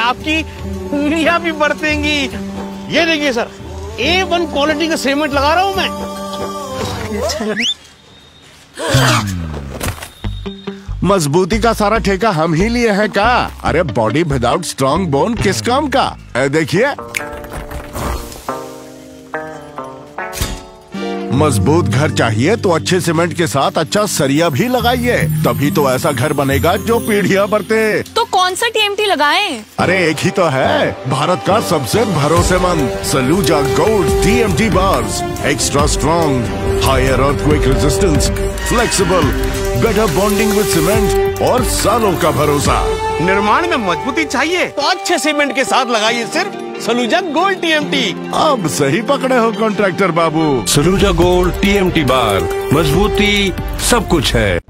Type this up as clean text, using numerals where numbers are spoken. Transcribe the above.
आपकी उंगलियां भी बरतेंगी। ये देखिए सर, A1 क्वालिटी का सीमेंट लगा रहा हूं मैं। मजबूती का सारा ठेका हम ही लिए हैं का? अरे बॉडी विदाउट स्ट्रॉन्ग बोन किस काम का? देखिए, मजबूत घर चाहिए तो अच्छे सीमेंट के साथ अच्छा सरिया भी लगाइए, तभी तो ऐसा घर बनेगा जो पीढ़ियां बरते। तो कौन सा TMT लगाएं? अरे एक ही तो है, भारत का सबसे भरोसेमंद Saluja gold TMT bars. Extra strong, higher earthquake resistance, flexible, better bonding with cement और सालों का भरोसा। निर्माण में मजबूती चाहिए तो अच्छे सीमेंट के साथ लगाइए सिर्फ सलूजा गोल्ड TMT। अब सही पकड़े हो कॉन्ट्रैक्टर बाबू। सलूजा गोल्ड TMT बार, मजबूती सब कुछ है।